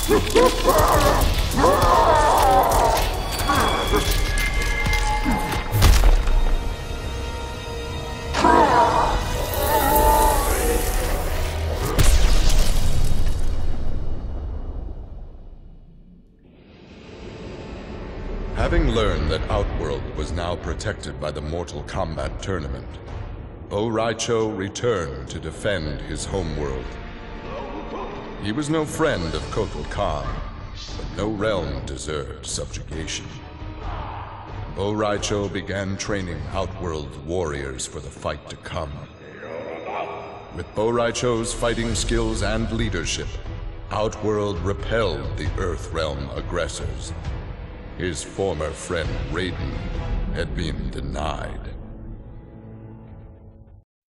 Having learned that Outworld was now protected by the Mortal Kombat tournament, Rai Cho returned to defend his homeworld. He was no friend of Kotal Khan, but no realm deserved subjugation. Rai Cho began training Outworld warriors for the fight to come. With Rai Cho's fighting skills and leadership, Outworld repelled the Earth Realm aggressors. His former friend Raiden had been denied.